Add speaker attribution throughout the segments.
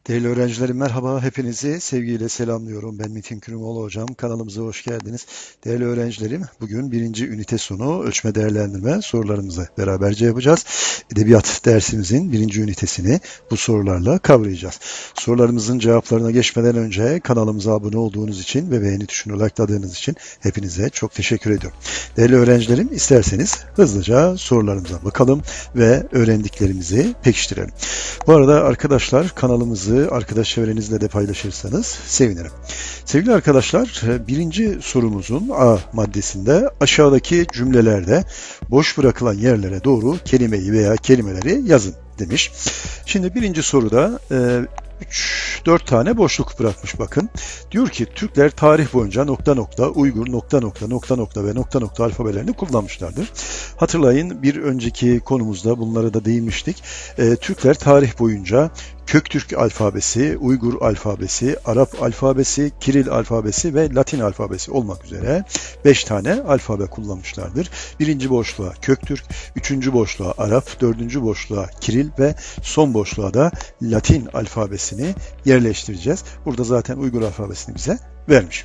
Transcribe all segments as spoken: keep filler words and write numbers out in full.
Speaker 1: Değerli öğrencilerim merhaba, hepinizi sevgiyle selamlıyorum. Ben Metin Kürümoğlu hocam, kanalımıza hoş geldiniz. Değerli öğrencilerim, bugün birinci ünite sonu ölçme değerlendirme sorularımızı beraberce yapacağız. Edebiyat dersimizin birinci ünitesini bu sorularla kavrayacağız. Sorularımızın cevaplarına geçmeden önce kanalımıza abone olduğunuz için ve beğeni tuşunu likeladığınız için hepinize çok teşekkür ediyorum. Değerli öğrencilerim, isterseniz hızlıca sorularımıza bakalım ve öğrendiklerimizi pekiştirelim. Bu arada arkadaşlar, kanalımızı arkadaş çevrenizle de paylaşırsanız sevinirim. Sevgili arkadaşlar, birinci sorumuzun A maddesinde aşağıdaki cümlelerde boş bırakılan yerlere doğru kelimeyi veya kelimeleri yazın demiş. Şimdi birinci soruda üç dört tane boşluk bırakmış bakın. Diyor ki Türkler tarih boyunca nokta nokta, Uygur nokta nokta, nokta nokta ve nokta nokta alfabelerini kullanmışlardır. Hatırlayın, bir önceki konumuzda bunlara da değinmiştik. E, Türkler tarih boyunca Köktürk alfabesi, Uygur alfabesi, Arap alfabesi, Kiril alfabesi ve Latin alfabesi olmak üzere beş tane alfabe kullanmışlardır. Birinci boşluğa Köktürk, üçüncü boşluğa Arap, dördüncü boşluğa Kiril ve son boşluğa da Latin alfabesini yerleştireceğiz. Burada zaten Uygur alfabesini bize vermiş.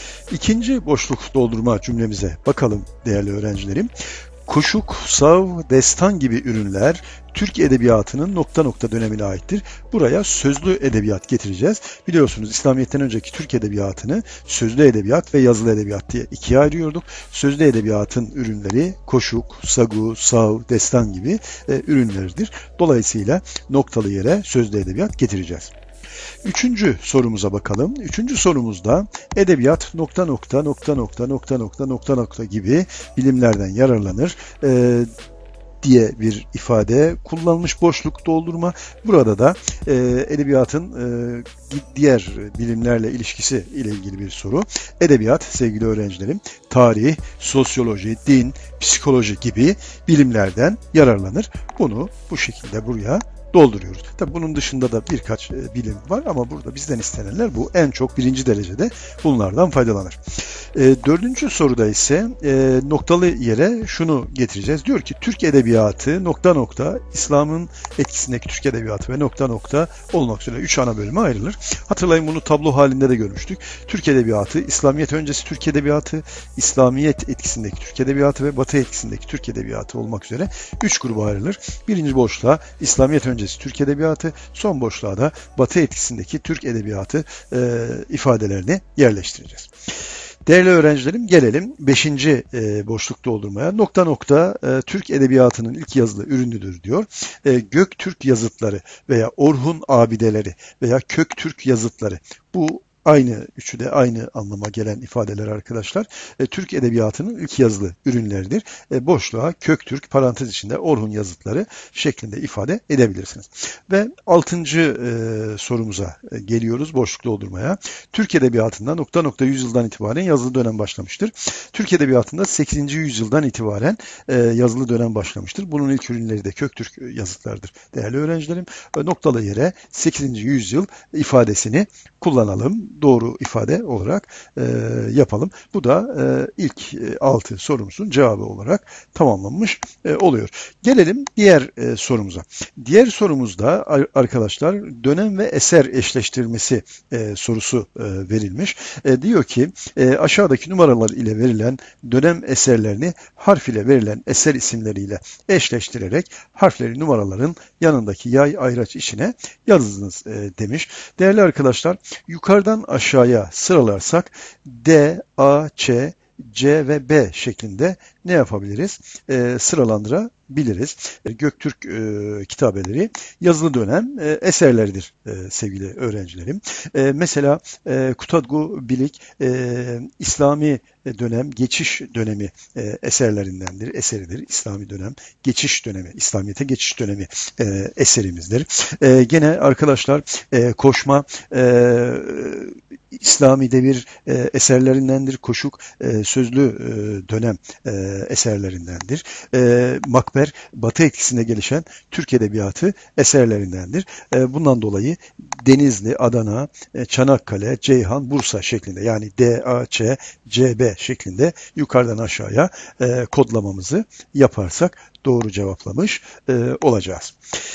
Speaker 1: İkinci boşluk doldurma cümlemize bakalım değerli öğrencilerim. Kuşuk, sav, destan gibi ürünler Türk edebiyatının nokta nokta dönemine aittir. Buraya sözlü edebiyat getireceğiz. Biliyorsunuz İslamiyet'ten önceki Türk edebiyatını sözlü edebiyat ve yazılı edebiyat diye ikiye ayırıyorduk. Sözlü edebiyatın ürünleri koşuk, sagu, sav, destan gibi e, ürünlerdir. Dolayısıyla noktalı yere sözlü edebiyat getireceğiz. Üçüncü sorumuza bakalım. Üçüncü sorumuzda edebiyat nokta nokta nokta nokta nokta nokta nokta nokta gibi bilimlerden yararlanır e, diye bir ifade kullanılmış, boşluk doldurma. Burada da e, edebiyatın e, diğer bilimlerle ilişkisi ile ilgili bir soru. Edebiyat sevgili öğrencilerim tarih, sosyoloji, din, psikoloji gibi bilimlerden yararlanır. Bunu bu şekilde buraya dolduruyoruz. Tabii bunun dışında da birkaç e, bilim var ama burada bizden istenenler bu. En çok birinci derecede bunlardan faydalanır. E, dördüncü soruda ise e, noktalı yere şunu getireceğiz. Diyor ki Türk edebiyatı nokta nokta İslam'ın etkisindeki Türk edebiyatı ve nokta nokta olmak üzere üç ana bölüme ayrılır. Hatırlayın, bunu tablo halinde de görmüştük. Türk edebiyatı, İslamiyet öncesi Türk edebiyatı, İslamiyet etkisindeki Türk edebiyatı ve Batı etkisindeki Türk edebiyatı olmak üzere üç gruba ayrılır. Birinci boşluğa İslamiyet öncesi Türk edebiyatı, son boşluğa da Batı etkisindeki Türk edebiyatı e, ifadelerini yerleştireceğiz. Değerli öğrencilerim, gelelim beşinci e, boşluk doldurmaya. Nokta nokta e, Türk edebiyatının ilk yazılı ürünüdür diyor. E, Göktürk yazıtları veya Orhun abideleri veya Köktürk yazıtları, bu aynı, üçü de aynı anlama gelen ifadeler arkadaşlar. E, Türk edebiyatının ilk yazılı ürünleridir. E, boşluğa Köktürk, parantez içinde Orhun yazıtları şeklinde ifade edebilirsiniz. Ve altıncı e, sorumuza e, geliyoruz, boşluk doldurmaya. Türk edebiyatında nokta nokta yüzyıldan itibaren yazılı dönem başlamıştır. Türk edebiyatında sekizinci yüzyıldan itibaren e, yazılı dönem başlamıştır. Bunun ilk ürünleri de Köktürk yazıtlardır değerli öğrencilerim. E, noktalı yere sekizinci yüzyıl ifadesini kullanalım. Doğru ifade olarak e, yapalım. Bu da e, ilk e, altı sorumuzun cevabı olarak tamamlanmış e, oluyor. Gelelim diğer e, sorumuza. Diğer sorumuzda arkadaşlar dönem ve eser eşleştirmesi e, sorusu e, verilmiş. E, diyor ki e, aşağıdaki numaralar ile verilen dönem eserlerini harf ile verilen eser isimleriyle eşleştirerek harfleri numaraların yanındaki yay ayraç içine yazınız e, demiş. Değerli arkadaşlar, yukarıdan aşağıya sıralarsak D, A, Ç, C ve B şeklinde ne yapabiliriz? E, sıralandırabiliriz. E, Göktürk e, kitabeleri yazılı dönem e, eserleridir e, sevgili öğrencilerim. E, mesela e, Kutadgu Bilik e, İslami dönem, geçiş dönemi e, eserlerindendir, eseridir. İslami dönem, geçiş dönemi, İslamiyet'e geçiş dönemi e, eserimizdir. E, gene arkadaşlar e, Koşma e, İslami devir e, eserlerindendir. Koşuk e, sözlü e, dönem e, eserlerindendir. E, Makber, Batı etkisinde gelişen Türk edebiyatı eserlerindendir. E, bundan dolayı Denizli, Adana, e, Çanakkale, Ceyhan, Bursa şeklinde, yani D, A, Ç, C, B şeklinde yukarıdan aşağıya e, kodlamamızı yaparsak doğru cevaplamış e, olacağız.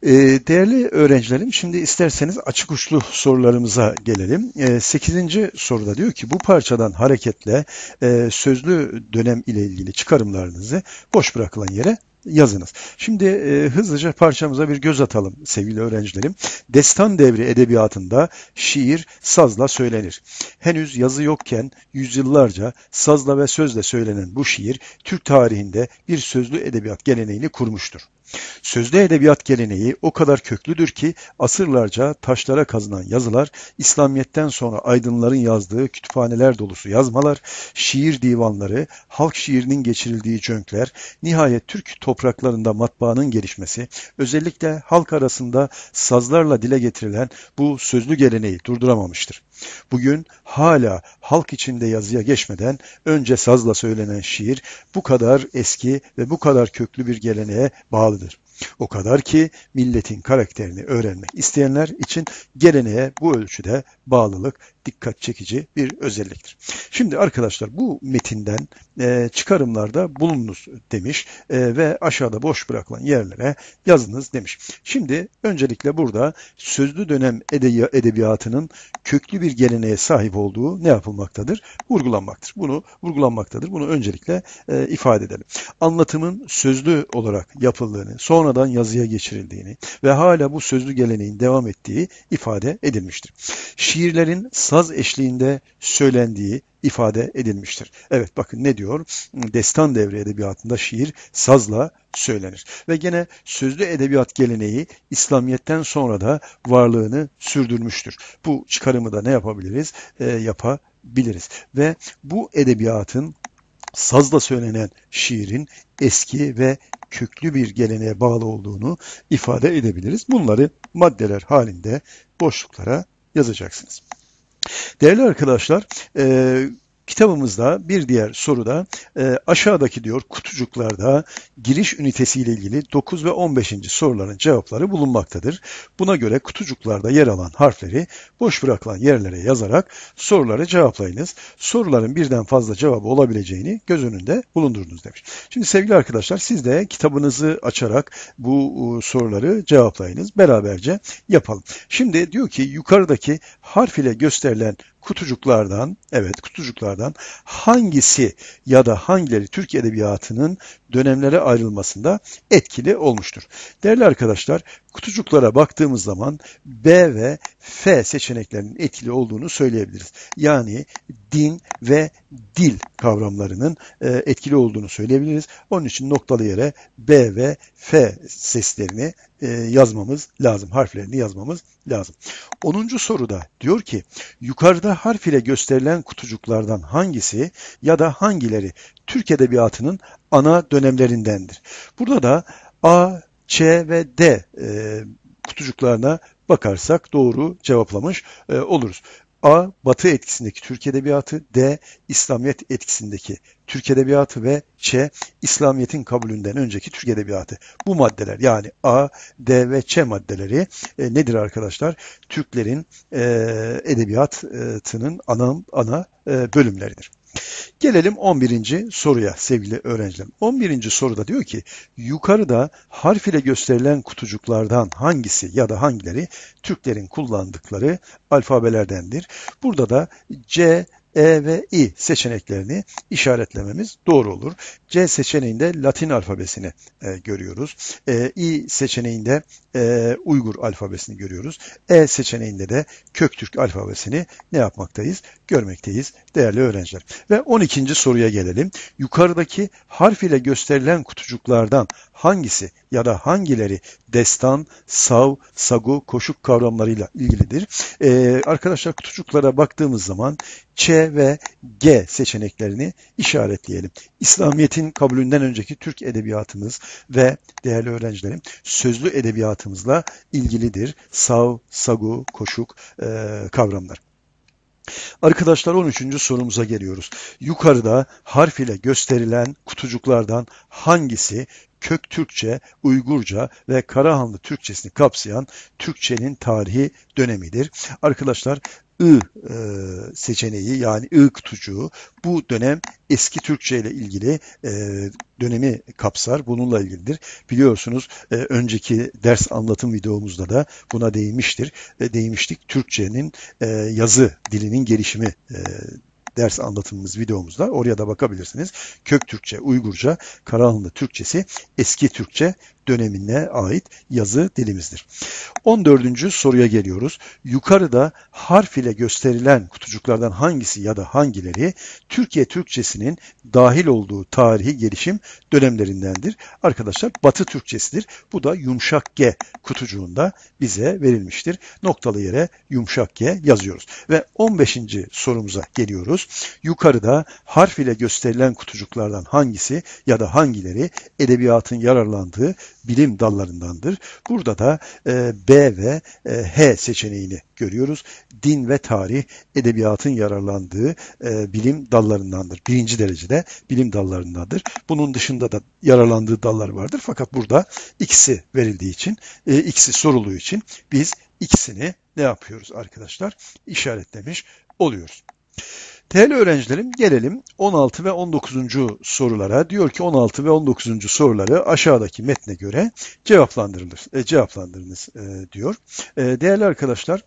Speaker 1: Ee, Değerli öğrencilerim, şimdi isterseniz açık uçlu sorularımıza gelelim. Ee, sekizinci soruda diyor ki bu parçadan hareketle e, sözlü dönem ile ilgili çıkarımlarınızı boş bırakılan yere yazınız. Şimdi e, hızlıca parçamıza bir göz atalım sevgili öğrencilerim. Destan devri edebiyatında şiir sazla söylenir. Henüz yazı yokken yüzyıllarca sazla ve sözle söylenen bu şiir Türk tarihinde bir sözlü edebiyat geleneğini kurmuştur. Sözlü edebiyat geleneği o kadar köklüdür ki asırlarca taşlara kazınan yazılar, İslamiyet'ten sonra aydınların yazdığı kütüphaneler dolusu yazmalar, şiir divanları, halk şiirinin geçirildiği cönkler, nihayet Türk topraklarında matbaanın gelişmesi, özellikle halk arasında sazlarla dile getirilen bu sözlü geleneği durduramamıştır. Bugün hala halk içinde yazıya geçmeden önce sazla söylenen şiir bu kadar eski ve bu kadar köklü bir geleneğe bağlıdır. O kadar ki milletin karakterini öğrenmek isteyenler için geleneğe bu ölçüde bağlılık dikkat çekici bir özelliktir. Şimdi arkadaşlar bu metinden e, çıkarımlarda bulununuz demiş e, ve aşağıda boş bırakılan yerlere yazınız demiş. Şimdi öncelikle burada sözlü dönem edebiyatının köklü bir geleneğe sahip olduğu ne yapılmaktadır? Vurgulanmaktadır. Bunu vurgulanmaktadır. Bunu öncelikle e, ifade edelim. Anlatımın sözlü olarak yapıldığını, sonradan yazıya geçirildiğini ve hala bu sözlü geleneğin devam ettiği ifade edilmiştir. Şiirlerin saz eşliğinde söylendiği ifade edilmiştir. Evet bakın ne diyor? Destan devri edebiyatında şiir sazla söylenir. Ve gene sözlü edebiyat geleneği İslamiyet'ten sonra da varlığını sürdürmüştür. Bu çıkarımı da ne yapabiliriz? E, yapabiliriz. Ve bu edebiyatın sazla söylenen şiirin eski ve köklü bir geleneğe bağlı olduğunu ifade edebiliriz. Bunları maddeler halinde boşluklara yazacaksınız. Değerli arkadaşlar, e, kitabımızda bir diğer soruda e, aşağıdaki diyor kutucuklarda giriş ünitesiyle ilgili dokuz ve on beşinci soruların cevapları bulunmaktadır. Buna göre kutucuklarda yer alan harfleri boş bırakılan yerlere yazarak soruları cevaplayınız. Soruların birden fazla cevabı olabileceğini göz önünde bulundurunuz demiş. Şimdi sevgili arkadaşlar siz de kitabınızı açarak bu soruları cevaplayınız. Beraberce yapalım. Şimdi diyor ki yukarıdaki harf ile gösterilen kutucuklardan, evet kutucuklardan hangisi ya da hangileri Türk Edebiyatı'nın dönemlere ayrılmasında etkili olmuştur? Değerli arkadaşlar, kutucuklara baktığımız zaman B ve F seçeneklerinin etkili olduğunu söyleyebiliriz. Yani din ve dil kavramlarının etkili olduğunu söyleyebiliriz. Onun için noktalı yere B ve F seslerini yazmamız lazım, harflerini yazmamız lazım. onuncu soruda diyor ki, yukarıda harf ile gösterilen kutucuklardan hangisi ya da hangileri Türk Edebiyatı'nın ana dönemlerindendir? Burada da A, Ç ve D e, kutucuklarına bakarsak doğru cevaplamış e, oluruz. A, Batı etkisindeki Türk Edebiyatı, D, İslamiyet etkisindeki Türk Edebiyatı ve Ç, İslamiyet'in kabulünden önceki Türk Edebiyatı. Bu maddeler yani A, D ve Ç maddeleri e, nedir arkadaşlar? Türklerin e, edebiyatının ana, ana e, bölümleridir. Gelelim on birinci soruya sevgili öğrencilerim. on birinci soruda diyor ki yukarıda harf ile gösterilen kutucuklardan hangisi ya da hangileri Türklerin kullandıkları alfabelerdendir? Burada da C, E ve I seçeneklerini işaretlememiz doğru olur. C seçeneğinde Latin alfabesini e, görüyoruz. E, I seçeneğinde e, Uygur alfabesini görüyoruz. E seçeneğinde de Köktürk alfabesini ne yapmaktayız? Görmekteyiz değerli öğrenciler. Ve on ikinci soruya gelelim. Yukarıdaki harf ile gösterilen kutucuklardan hangisi ya da hangileri destan, sav, sagu, koşuk kavramlarıyla ilgilidir? Ee, arkadaşlar kutucuklara baktığımız zaman Ç ve G seçeneklerini işaretleyelim. İslamiyet'in kabulünden önceki Türk edebiyatımız ve değerli öğrencilerim sözlü edebiyatımızla ilgilidir. Sav, sagu, koşuk e, kavramlar. Arkadaşlar on üçüncü sorumuza geliyoruz. Yukarıda harf ile gösterilen kutucuklardan hangisi Kök Türkçe, Uygurca ve Karahanlı Türkçesini kapsayan Türkçenin tarihi dönemidir. Arkadaşlar I e, seçeneği yani I kutucuğu bu dönem eski Türkçe ile ilgili e, dönemi kapsar. Bununla ilgilidir. Biliyorsunuz e, önceki ders anlatım videomuzda da buna değinmiştir. E, değinmiştik. Türkçenin e, yazı dilinin gelişimi e, ders anlatımımız videomuzda. Oraya da bakabilirsiniz. Kök Türkçe, Uygurca, Karahanlı Türkçesi eski Türkçe dönemine ait yazı dilimizdir. on dördüncü soruya geliyoruz. Yukarıda harf ile gösterilen kutucuklardan hangisi ya da hangileri Türkiye Türkçesinin dahil olduğu tarihi gelişim dönemlerindendir? Arkadaşlar Batı Türkçesidir. Bu da yumuşak G kutucuğunda bize verilmiştir. Noktalı yere yumuşak G yazıyoruz. Ve on beşinci sorumuza geliyoruz. Yukarıda harf ile gösterilen kutucuklardan hangisi ya da hangileri edebiyatın yararlandığı bilim dallarındandır? Burada da e, B ve e, H seçeneğini görüyoruz. Din ve tarih edebiyatın yararlandığı e, bilim dallarındandır. Birinci derecede bilim dallarındandır. Bunun dışında da yararlandığı dallar vardır. Fakat burada ikisi verildiği için, e, ikisi sorulduğu için biz ikisini ne yapıyoruz arkadaşlar? İşaretlemiş oluyoruz. Değerli öğrencilerim gelelim on altı ve on dokuzuncu sorulara. Diyor ki on altı ve on dokuzuncu soruları aşağıdaki metne göre cevaplandırılır, e, cevaplandırınız e, diyor. E, değerli arkadaşlar,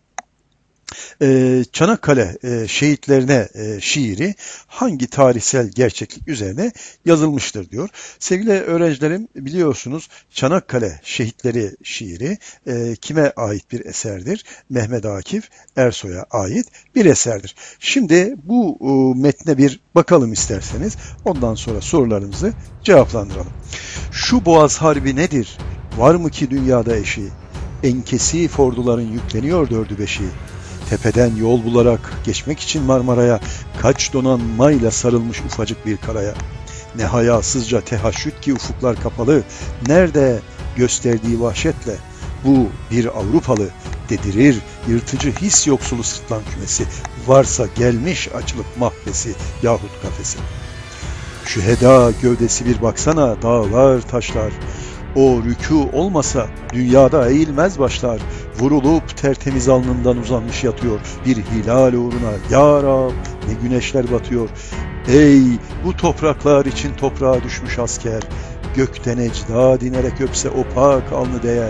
Speaker 1: e, Çanakkale e, şehitlerine e, şiiri hangi tarihsel gerçeklik üzerine yazılmıştır diyor. Sevgili öğrencilerim biliyorsunuz Çanakkale şehitleri şiiri e, kime ait bir eserdir? Mehmet Akif Ersoy'a ait bir eserdir. Şimdi bu e, metne bir bakalım isterseniz. Ondan sonra sorularımızı cevaplandıralım. Şu Boğaz Harbi nedir? Var mı ki dünyada eşi? Enkesif orduların yükleniyor dördü beşi. Tepeden yol bularak geçmek için Marmara'ya kaç donanmayla sarılmış ufacık bir karaya. Ne hayasızca tehaşüt ki ufuklar kapalı, nerede gösterdiği vahşetle bu bir Avrupalı dedirir yırtıcı his yoksulu sırtlan kümesi, varsa gelmiş açılıp mahvesi yahut kafesi. Şüheda gövdesi bir baksana dağlar taşlar, o rükû olmasa dünyada eğilmez başlar. Vurulup tertemiz alnından uzanmış yatıyor. Bir hilal uğruna ya Rab ne güneşler batıyor. Ey bu topraklar için toprağa düşmüş asker. Gökten ecda dinerek öpse o pak alnı değer.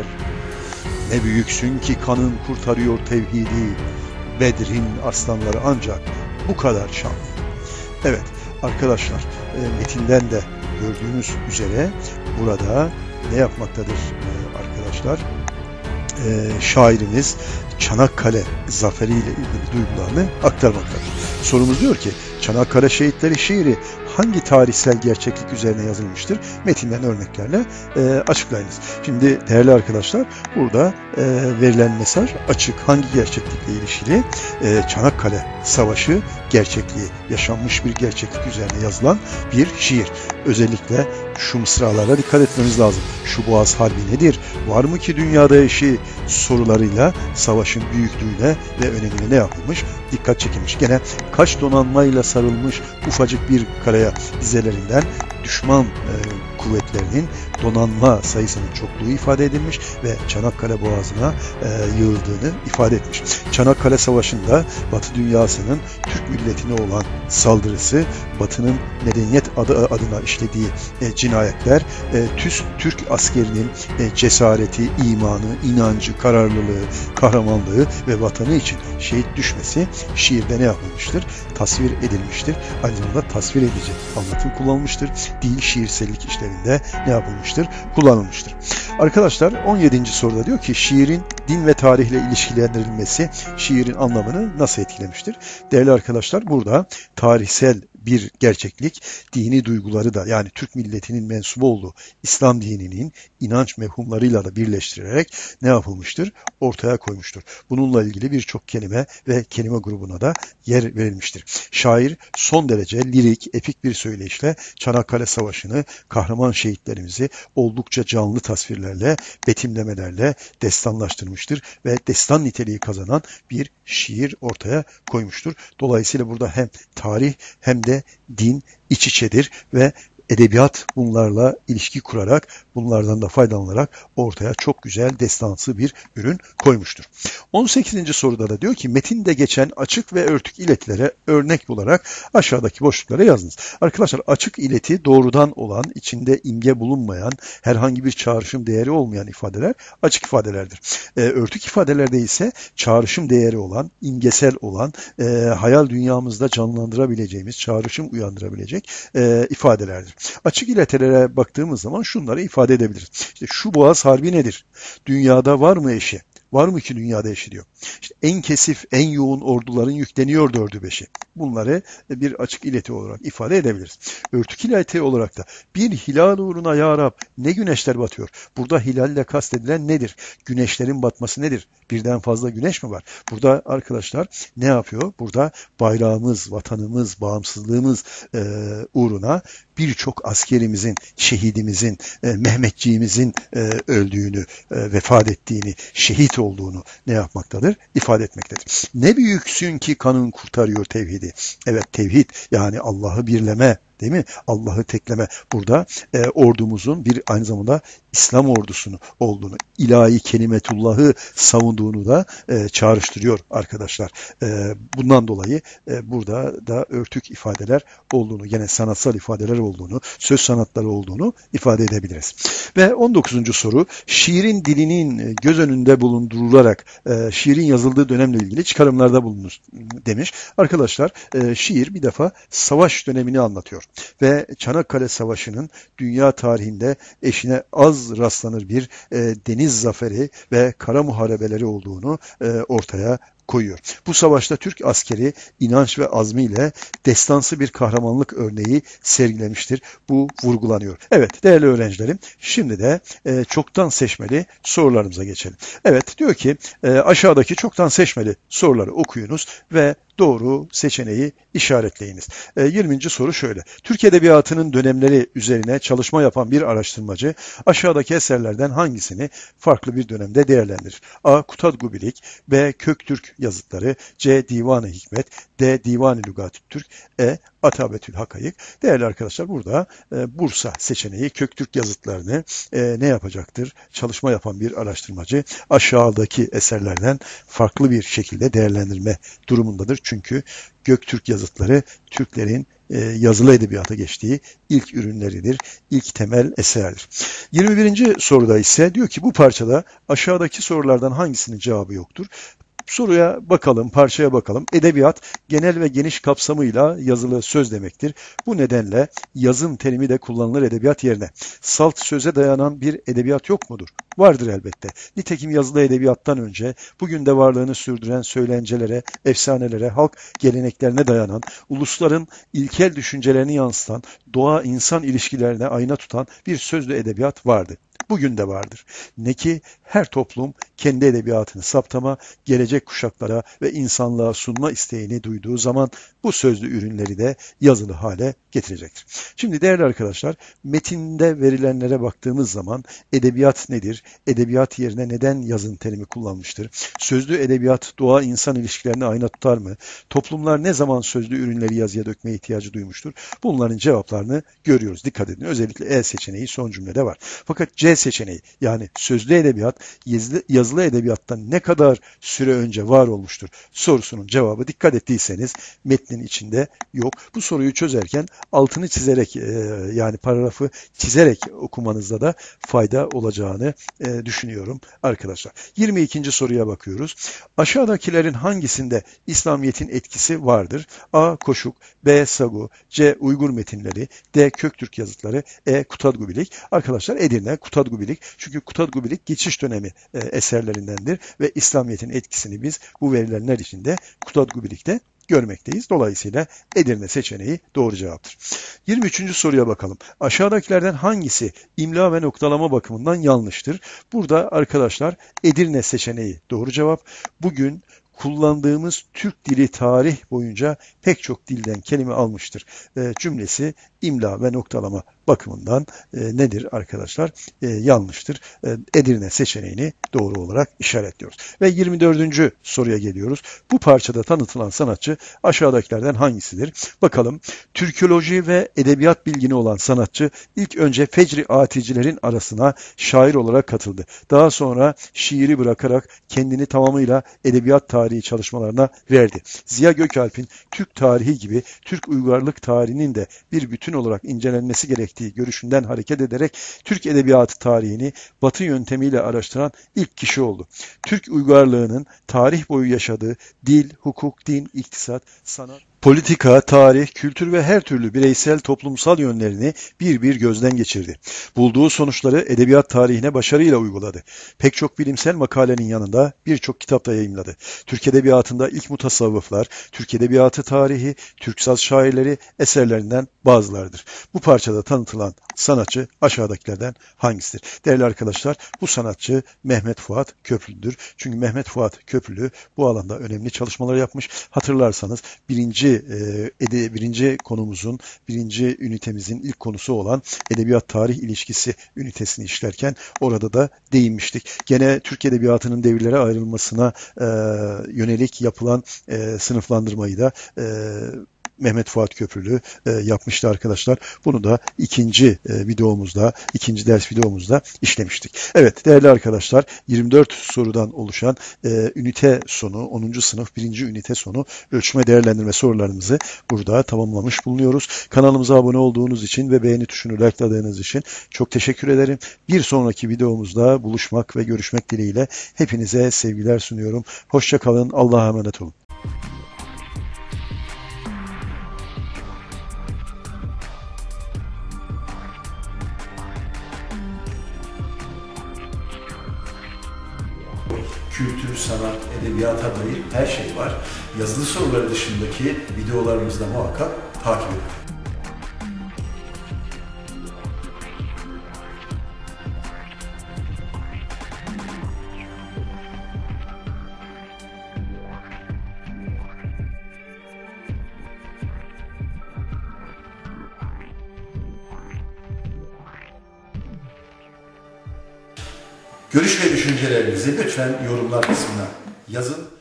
Speaker 1: Ne büyüksün ki kanın kurtarıyor tevhidi. Bedrin arslanları ancak bu kadar şanlı. Evet arkadaşlar metinden de gördüğünüz üzere burada ne yapmaktadır e, arkadaşlar? E, şairimiz Çanakkale zaferiyle ilgili duygularını aktarmaktadır. Sorumuz diyor ki Çanakkale şehitleri şiiri hangi tarihsel gerçeklik üzerine yazılmıştır? Metinden örneklerle e, açıklayınız. Şimdi değerli arkadaşlar burada e, verilen mesaj açık. Hangi gerçeklikle ilişkili? E, Çanakkale Savaşı gerçekliği, yaşanmış bir gerçeklik üzerine yazılan bir şiir. Özellikle şu mısralara dikkat etmemiz lazım. Şu Boğaz Harbi nedir? Var mı ki dünyada eşi? Sorularıyla savaşın büyüklüğüne ve önemine ne yapılmış? Dikkat çekilmiş. Gene kaç donanmayla sarılmış ufacık bir karaya dizelerinden düşman e, kuvvetlerinin donanma sayısının çokluğu ifade edilmiş ve Çanakkale Boğazı'na e, yığıldığını ifade etmiş. Çanakkale Savaşı'nda Batı dünyasının Türk milletine olan saldırısı, Batı'nın medeniyet adı adına işlediği e, cinayetler, e, TÜS Türk askerinin e, cesareti, imanı, inancı, kararlılığı, kahramanlığı ve vatanı için şehit düşmesi şiirde ne yapılmıştır? Tasvir edilmiştir. Aynı zamanda tasvir edici anlatım kullanılmıştır. Dil, şiirsellik işlerinde ne yapılmıştır? Kullanılmıştır. Arkadaşlar on yedinci soruda diyor ki şiirin din ve tarihle ilişkilendirilmesi şiirin anlamını nasıl etkilemiştir? Değerli arkadaşlar burada tarihsel bir gerçeklik, dini duyguları da yani Türk milletinin mensubu olduğu İslam dininin inanç mefhumlarıyla da birleştirerek ne yapılmıştır? Ortaya koymuştur. Bununla ilgili birçok kelime ve kelime grubuna da yer verilmiştir. Şair son derece lirik, epik bir söyleyişle Çanakkale Savaşı'nı, kahraman şehitlerimizi oldukça canlı tasvirlerle, betimlemelerle destanlaştırmıştır ve destan niteliği kazanan bir şiir ortaya koymuştur. Dolayısıyla burada hem tarih hem de din iç içedir ve edebiyat bunlarla ilişki kurarak, bunlardan da faydalanarak ortaya çok güzel destansı bir ürün koymuştur. on sekizinci soruda da diyor ki metinde geçen açık ve örtük iletilere örnek bularak aşağıdaki boşluklara yazınız. Arkadaşlar açık ileti doğrudan olan, içinde imge bulunmayan, herhangi bir çağrışım değeri olmayan ifadeler açık ifadelerdir. E, örtük ifadelerde ise çağrışım değeri olan, imgesel olan, e, hayal dünyamızda canlandırabileceğimiz, çağrışım uyandırabilecek e, ifadelerdir. Açık iletelere baktığımız zaman şunları ifade edebiliriz. İşte şu boğaz harbi nedir? Dünyada var mı eşi? Var mı ki dünyada eşi diyor. İşte en kesif, en yoğun orduların yükleniyor dördü beşi. Bunları bir açık ileti olarak ifade edebiliriz. Örtük ileti olarak da bir hilal uğruna ya Rab ne güneşler batıyor. Burada hilalle kastedilen nedir? Güneşlerin batması nedir? Birden fazla güneş mi var? Burada arkadaşlar ne yapıyor? Burada bayrağımız, vatanımız, bağımsızlığımız e, uğruna birçok askerimizin, şehidimizin, e, Mehmetçiğimizin e, öldüğünü, e, vefat ettiğini, şehit olduğunu ne yapmaktadır? İfade etmektedir. Ne büyüksün ki kanın kurtarıyor tevhidi. Evet tevhid yani Allah'ı birleme, değil mi? Allah'ı tekleme. Burada e, ordumuzun bir aynı zamanda İslam ordusunu olduğunu, ilahi kelimetullahı savunduğunu da e, çağrıştırıyor arkadaşlar. E, bundan dolayı e, burada da örtük ifadeler olduğunu, gene sanatsal ifadeler olduğunu, söz sanatları olduğunu ifade edebiliriz. Ve on dokuzuncu soru, şiirin dilinin göz önünde bulundurularak e, şiirin yazıldığı dönemle ilgili çıkarımlarda bulunur demiş. Arkadaşlar e, şiir bir defa savaş dönemini anlatıyor. Ve Çanakkale Savaşı'nın dünya tarihinde eşine az rastlanır bir e, deniz zaferi ve kara muharebeleri olduğunu e, ortaya koyuyor. Bu savaşta Türk askeri inanç ve azmiyle destansı bir kahramanlık örneği sergilemiştir. Bu vurgulanıyor. Evet değerli öğrencilerim şimdi de e, çoktan seçmeli sorularımıza geçelim. Evet diyor ki e, aşağıdaki çoktan seçmeli soruları okuyunuz ve doğru seçeneği işaretleyiniz. E, yirminci soru şöyle. Türk Edebiyatı'nın dönemleri üzerine çalışma yapan bir araştırmacı aşağıdaki eserlerden hangisini farklı bir dönemde değerlendirir? A. Kutadgubilik, B. Köktürk yazıtları, C. Divan-ı Hikmet, D. Divan-ı Lügat-ı Türk, E. Atabetül Hakayık. Değerli arkadaşlar burada e, Bursa seçeneği Köktürk yazıtlarını e, ne yapacaktır? Çalışma yapan bir araştırmacı aşağıdaki eserlerden farklı bir şekilde değerlendirme durumundadır. Çünkü Göktürk yazıtları Türklerin e, yazılı edebiyata geçtiği ilk ürünleridir, ilk temel eserdir. yirmi birinci soruda ise diyor ki bu parçada aşağıdaki sorulardan hangisinin cevabı yoktur? Soruya bakalım, parçaya bakalım. Edebiyat genel ve geniş kapsamıyla yazılı söz demektir. Bu nedenle yazım terimi de kullanılır edebiyat yerine. Salt söze dayanan bir edebiyat yok mudur? Vardır elbette. Nitekim yazılı edebiyattan önce bugün de varlığını sürdüren söylencelere, efsanelere, halk geleneklerine dayanan, ulusların ilkel düşüncelerini yansıtan, doğa-insan ilişkilerine ayna tutan bir sözlü edebiyat vardı. Bugün de vardır. Ne ki her toplum kendi edebiyatını saptama, gelecek kuşaklara ve insanlığa sunma isteğini duyduğu zaman bu sözlü ürünleri de yazılı hale getirecektir. Şimdi değerli arkadaşlar, metinde verilenlere baktığımız zaman edebiyat nedir? Edebiyat yerine neden yazın terimi kullanmıştır? Sözlü edebiyat doğa-insan ilişkilerine ayna tutar mı? Toplumlar ne zaman sözlü ürünleri yazıya dökmeye ihtiyacı duymuştur? Bunların cevaplarını görüyoruz. Dikkat edin. Özellikle E seçeneği son cümlede var. Fakat C seçeneği yani sözlü edebiyat yazılı, yazılı edebiyattan ne kadar süre önce var olmuştur sorusunun cevabı dikkat ettiyseniz metnin içinde yok. Bu soruyu çözerken altını çizerek e, yani paragrafı çizerek okumanızda da fayda olacağını e, düşünüyorum arkadaşlar. yirmi ikinci soruya bakıyoruz. Aşağıdakilerin hangisinde İslamiyet'in etkisi vardır? A. Koşuk, B. Sagu, C. Uygur metinleri, D. Köktürk yazıtları, E. Kutadgubilik. Arkadaşlar Edirne, Kutadgubilik. Çünkü Kutadgubilik geçiş dönemi e, eserlerindendir ve İslamiyet'in etkisini biz bu verilenler içinde Kutadgubilik'te görmekteyiz. Dolayısıyla Edirne seçeneği doğru cevaptır. yirmi üçüncü soruya bakalım. Aşağıdakilerden hangisi imla ve noktalama bakımından yanlıştır? Burada arkadaşlar Edirne seçeneği doğru cevap. Bugün kullandığımız Türk dili tarih boyunca pek çok dilden kelime almıştır. E, cümlesi imla ve noktalama bakımından e, nedir arkadaşlar? E, yanlıştır. E, Edirne seçeneğini doğru olarak işaretliyoruz. Ve yirmi dördüncü soruya geliyoruz. Bu parçada tanıtılan sanatçı aşağıdakilerden hangisidir? Bakalım. Türkoloji ve edebiyat bilgini olan sanatçı ilk önce Fecri Aticilerin arasına şair olarak katıldı. Daha sonra şiiri bırakarak kendini tamamıyla edebiyat tarihi çalışmalarına verdi. Ziya Gökalp'in Türk tarihi gibi Türk uygarlık tarihinin de bir bütün olarak incelenmesi gerektiği görüşünden hareket ederek Türk edebiyatı tarihini Batı yöntemiyle araştıran ilk kişi oldu. Türk uygarlığının tarih boyu yaşadığı dil, hukuk, din, iktisat, sanat, politika, tarih, kültür ve her türlü bireysel toplumsal yönlerini bir bir gözden geçirdi. Bulduğu sonuçları edebiyat tarihine başarıyla uyguladı. Pek çok bilimsel makalenin yanında birçok kitap da yayımladı. Türk edebiyatında ilk mutasavvıflar, Türk edebiyatı tarihi, Türk saz şairleri eserlerinden bazılarıdır. Bu parçada tanıtılan sanatçı aşağıdakilerden hangisidir? Değerli arkadaşlar, bu sanatçı Mehmet Fuat Köprülü'dür. Çünkü Mehmet Fuat Köprülü bu alanda önemli çalışmalar yapmış. Hatırlarsanız birinci e, birinci konumuzun, birinci ünitemizin ilk konusu olan edebiyat tarih ilişkisi ünitesini işlerken orada da değinmiştik. Gene Türk edebiyatının devirlere ayrılmasına e, yönelik yapılan e, sınıflandırmayı da e, Mehmet Fuat Köprülü e, yapmıştı arkadaşlar. Bunu da ikinci e, videomuzda, ikinci ders videomuzda işlemiştik. Evet değerli arkadaşlar, yirmi dört sorudan oluşan e, ünite sonu, onuncu sınıf birinci ünite sonu ölçme değerlendirme sorularımızı burada tamamlamış bulunuyoruz. Kanalımıza abone olduğunuz için ve beğeni tuşunu likeladığınız için çok teşekkür ederim. Bir sonraki videomuzda buluşmak ve görüşmek dileğiyle hepinize sevgiler sunuyorum. Hoşça kalın, Allah'a emanet olun. Kültür, sanat, edebiyata dair her şey var. Yazılı soruları dışındaki videolarımızda muhakkak takip edin. Görüş ve düşüncelerinizi lütfen yorumlar kısmına yazın.